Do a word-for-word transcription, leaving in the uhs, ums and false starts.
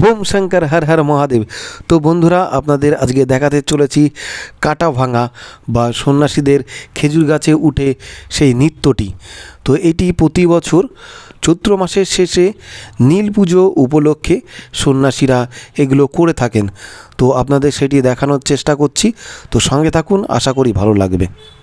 Bomb Shankar Har Har Mahadev. তো বন্ধুরা, আপনাদের আজকে দেখাতে চলেছি কাটা ভাঙা বা সন্ন্যাসীদের খেজুর গাছে উঠে সেই নৃত্যটি। তো এটি প্রতি বছর চৈত্র মাসের শেষে নীল পুজো উপলক্ষে সন্ন্যাসীরা এগুলো করে থাকেন। তো আপনাদের সেটি দেখানোর চেষ্টা করছি, তো সঙ্গে থাকুন, আশা করি ভালো লাগবে।